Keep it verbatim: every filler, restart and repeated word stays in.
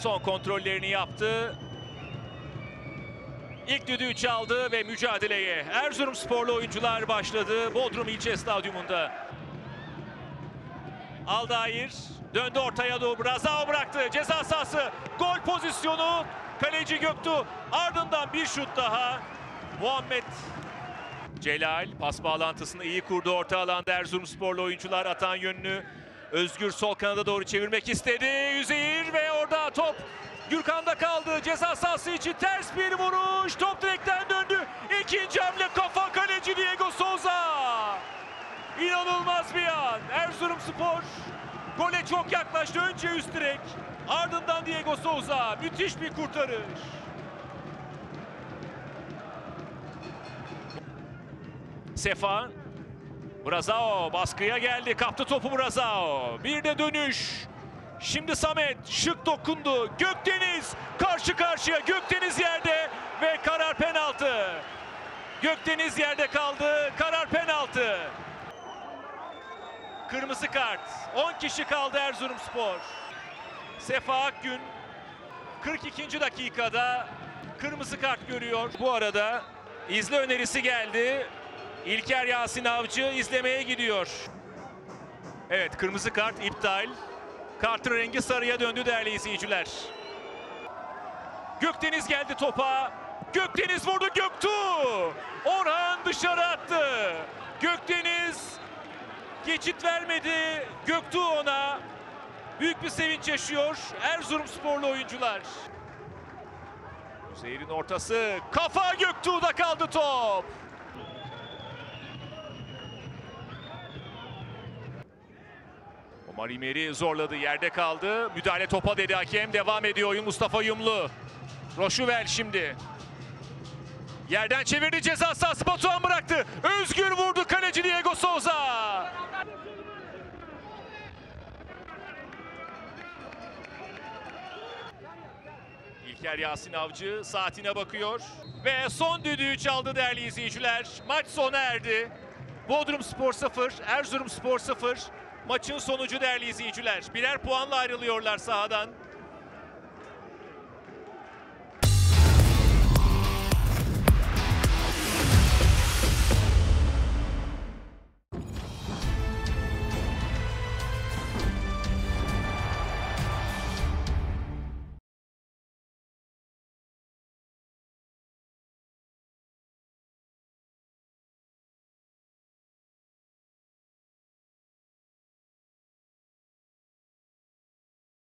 son kontrollerini yaptı. İlk düdüğü çaldı ve mücadeleye Erzurumsporlu oyuncular başladı Bodrum İlçe Stadyumunda. Aldair döndü ortaya doğru. Brazao bıraktı. Ceza sahası. Gol pozisyonu. Kaleci Göktuğ. Ardından bir şut daha. Muhammed Celal pas bağlantısını iyi kurdu. Orta alanda Erzurumsporlu oyuncular atan yönünü Özgür sol kanada doğru çevirmek istedi. Üzeyir ve orada top Gürkan'da kaldı. Ceza sahası için ters bir vuruş. Top direkten döndü. İkinci hamle kafa, kaleci Diego Souza. İnanılmaz bir an. Erzurumspor gole çok yaklaştı. Önce üst direk. Ardından Diego Souza. Müthiş bir kurtarış. Sefa. Brazao baskıya geldi. Kaptı topu Brazao. Bir de dönüş. Şimdi Samet şık dokundu. Gökdeniz karşı karşıya. Gökdeniz yerde ve karar penaltı. Gökdeniz yerde kaldı. Karar penaltı. Kırmızı kart. on kişi kaldı Erzurumspor. Sefa Akgün kırk ikinci dakikada kırmızı kart görüyor. Bu arada izle önerisi geldi. İlker Yasin Avcı izlemeye gidiyor. Evet, kırmızı kart iptal. Kartın rengi sarıya döndü değerli izleyiciler. Gökdeniz geldi topa. Gökdeniz vurdu, Göktuğ. Orhan dışarı attı. Gökdeniz geçit vermedi. Göktuğ ona. Büyük bir sevinç yaşıyor Erzurumsporlu oyuncular. Üzeyir'in ortası. Kafa, Göktuğ'da kaldı top. Omar İmeri zorladı, yerde kaldı. Müdahale topa dedi hakem. Devam ediyor oyun. Mustafa Yumlu. Roşuvel şimdi. Yerden çevirdi, ceza sahası. Batuhan bıraktı. Özgür vurdu, kaleci Diego Souza. İlker Yasin Avcı saatine bakıyor. Ve son düdüğü çaldı değerli izleyiciler. Maç sona erdi. Bodrumspor sıfır, Erzurumspor sıfır. Maçın sonucu değerli izleyiciler. Birer puanla ayrılıyorlar sahadan.